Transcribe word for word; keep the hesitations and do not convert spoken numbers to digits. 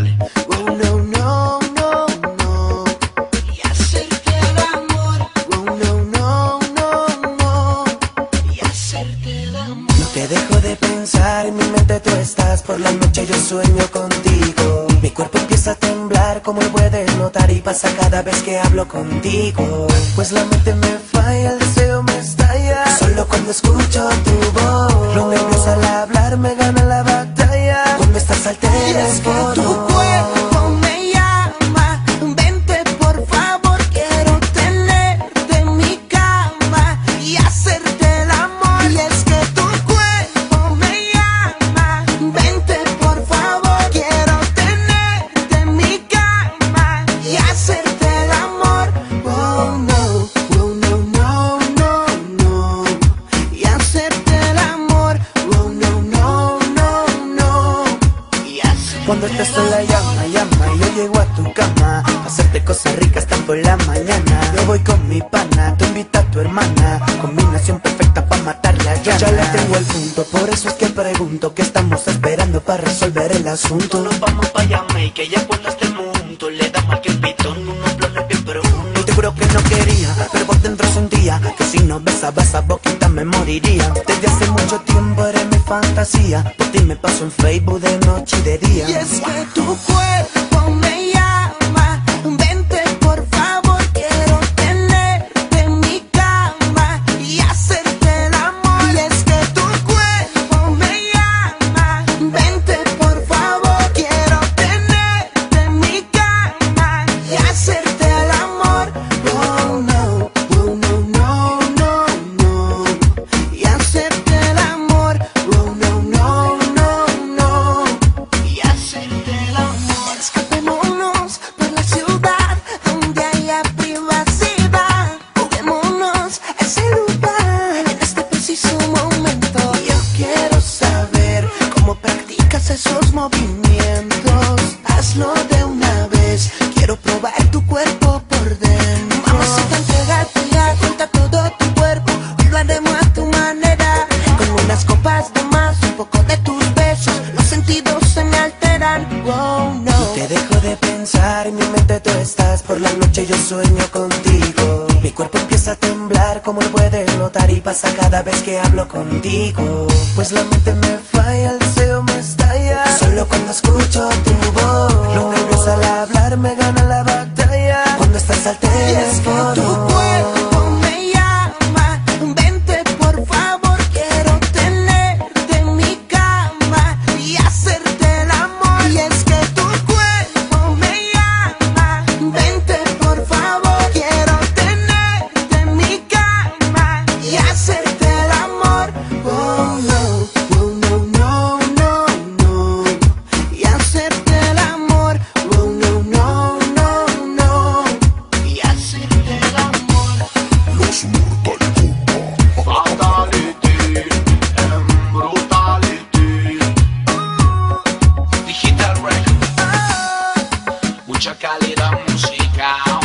dale. Oh, no, no, no, no. Y hacerte el amor. Oh, no, no, no, no. Y hacerte el amor. No te dejo de pensar, en mi mente tú estás. Por la noche yo sueño contigo. Mi cuerpo empieza a temblar, como puedes notar, y pasa cada vez que hablo contigo. Pues la mente me falla, el deseo me estalla. Solo cuando escucho tu voz. Lo nervioso al hablar me gana la batalla. Cuando estás al teléfono. Tu cuerpo me llama. Vente por favor, quiero tenerte en mi cama y hacerte el amor. Y es que tu cuerpo me llama. Vente por favor, quiero tenerte en mi cama y hacerte el amor. Oh no, oh no, no, no, no. Y hacerte el amor. Oh no, no, no, no. Y hacerte. Cuando estás sola llama, llama y yo llego a tu cama a hacerte cosas ricas hasta por la mañana. Yo voy con mi pana, tú invita a tu hermana. Combinación perfecta pa' matar la llama. Ya le tengo el punto, por eso es que pregunto ¿qué estamos esperando para resolver el asunto? Nos vamos pa' Jamaica, ya cuando estemos juntos le damos al pitón unos planes bien profundos. Y te juro que no quería, pero por dentro sentía que si no besaba esa boquita me moriría. Desde hace mucho tiempo eres mi fantasía, por ti me paso en Facebook de noche y de día. Y es que tu cuerpo me llama. Vente por favor, quiero tenerte en mi cama y hacerte el amor. Y es que tu cuerpo me llama. Vente por favor, quiero tenerte en mi cama y hacerte el amor. Oh no, oh no, no, no, no. Y hacerte el amor. Oh no, no, no, no. Y hacerte el amor. Escapémonos por la ciudad donde haya privacidad. Juguémonos a ese lugar en este preciso momento. Yo quiero saber cómo practicas esos movimientos. Hazlo de una vez, quiero probar tu cuerpo por dentro. Mamacita, entregarte ya, cuenta todo tu cuerpo. Hoy lo haremos a tu manera, con unas copas de más, un poco de tus besos. Los sentidos se me alteran. Oh no. No te dejo de pensar, en mi mente tú estás. Por la noche yo sueño contigo. Mi cuerpo empieza a temblar, como lo puedes notar, y pasa cada vez que hablo contigo. Pues la mente me falla, el deseo me estalla. Solo cuando escucho tu voz. Lo nervioso al hablar me gana la batalla. Cuando estás al teléfono. Tu cuerpo me llama. Vente por favor, quiero tenerte en mi cama y hacerte el amor. Y es que tu cuerpo me llama. Vente por favor, quiero tenerte en mi cama y hacerte el amor. Oh no, oh no, no, no, no. Y hacerte el amor. Oh no, no, no, no. Y hacerte el amor. Los Mortal Kombat. Fatality and brutality. Digital Records. Mucha calidad musical.